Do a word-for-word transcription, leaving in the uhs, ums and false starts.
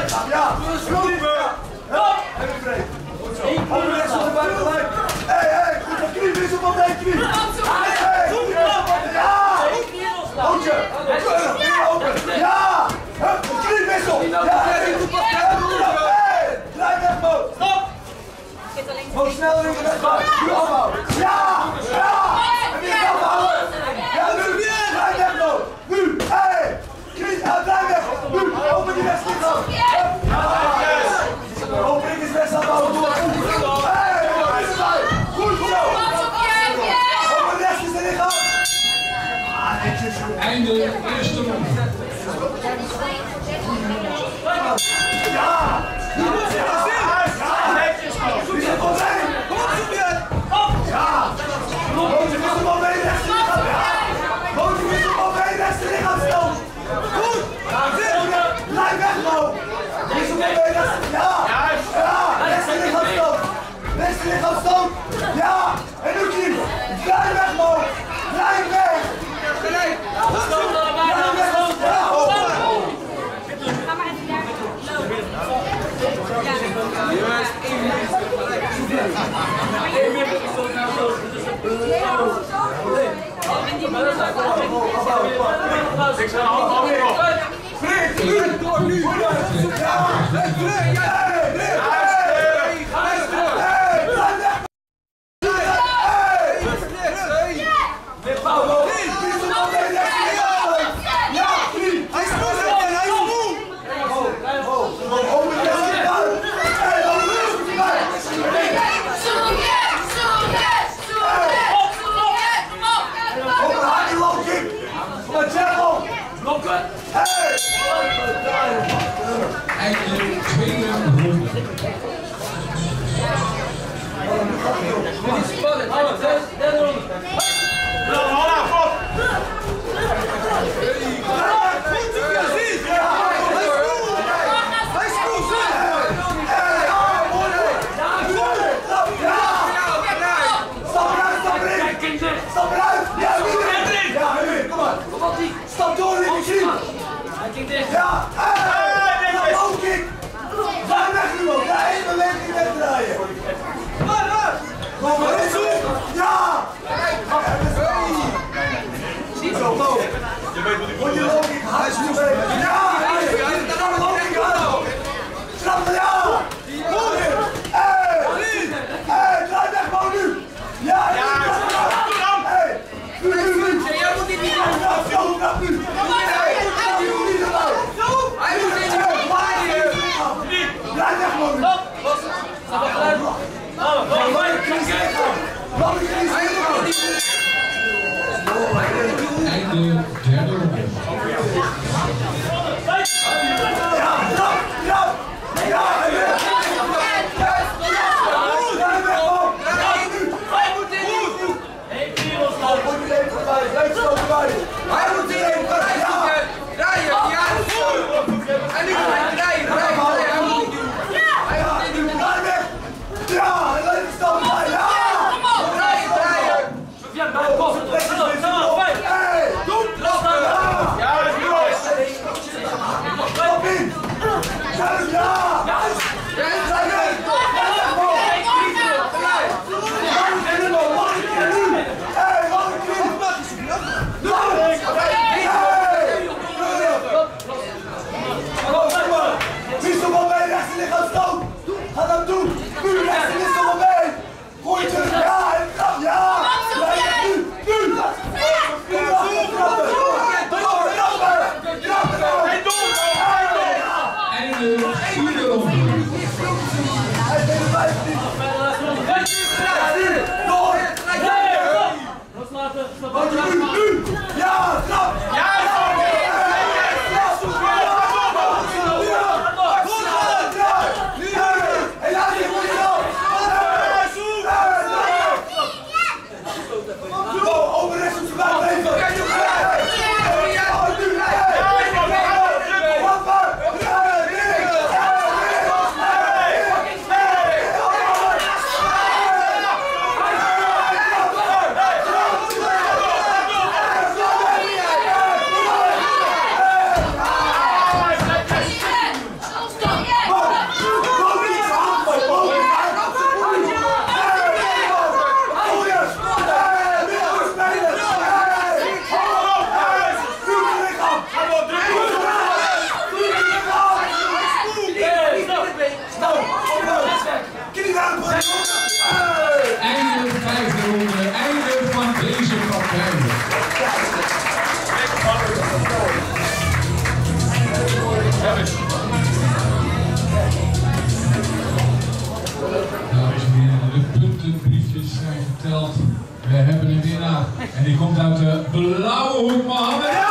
lichaam, ja! Ja! Even breed. Goed zo. Handen rechts onder bij gelijk. Hé, hé, goed op knie, wissel van de knie. Hé, goed ja! Houtje, knie open. Ja! Hup, knie wissel. Ja, hé, draai weg, Mo. Stop! Mo, snel in de weg. Nu afhouden. Ja! Ja! En weer afhouden. Ja, nu. Draai weg, Mo. Nu. Hé! Knie, ja, draai weg. Nu. Open die rechts lichaam. Opening is best aan het bouwen. Hé! Goed zo. Open rechts is de lichaam. Ah, netjes. Einde eerste ronde. Ja! Netjes, Mo. Wie zit op één? Kom op, Sofie! Ja! Mootje, wist hem op één rechts lichaam. Mootje, wist hem op één rechts lichaam stil. Goed! Blijf weg, Mo! Wist hem op één rechts. Ja! Ja! Rechts lichaam stoot. Rechts lichaam stoot. Ja! En nu knie. Blijf weg, Mo! Blijf weg! Blijf weg! Ja! Ga maar even daar lopen. Juist, één minuut gelijk. Eén minuut is zo naar zo. En die mannen zijn wel Ik ga allemaal weer op. Frik, nu! Door nu! Ja! Frik, Frik! Ja! Frik! Einde tweede ronde. Dit is spannend. Derde ronde. Stap eruit! Ja, weer! Ja, weer! Kom maar! Kom op, die. Stap door in de knie! Hij kijkt dicht. Ja! Hé! Ja, low kick! Ga weg nu ook! Ja, één beweging wegdraaien! Kom maar, ja! Zie Zo, low! Je weet wat ik Moet je low kick hard bewegen! Ja! Ja, low kick hard! Snap je? Ja! Goed! Hé! Hé! Draai weg, Mo, nu! Ja! Ja! Hé! Nu, nu, nu! jij moet dit niet doen. Knap, zo, knap nu! Hij moet niet erbij! Hij moet dit niet doen. Blijf weg, Mo! Stop. Los. Stap achteruit. Oh, oh, oh. Wat is er niet? Einde derde ronde. Ja, trap, trap! Ja, ja! Hij moet hierin. Draaien. Ja. En nu moet hij draaien. Draaien. Hij moet dit doen. Hij moet dit doen. Ja, leuk stap! Ja! Draaien. Draaien. Ja, bij de kop. Kom op, kom op, vijf. Hey! Doe! Ja, dat is mooi. puntenbriefjes zijn geteld. We hebben een winnaar. En die komt uit de blauwe hoek, Mohammed.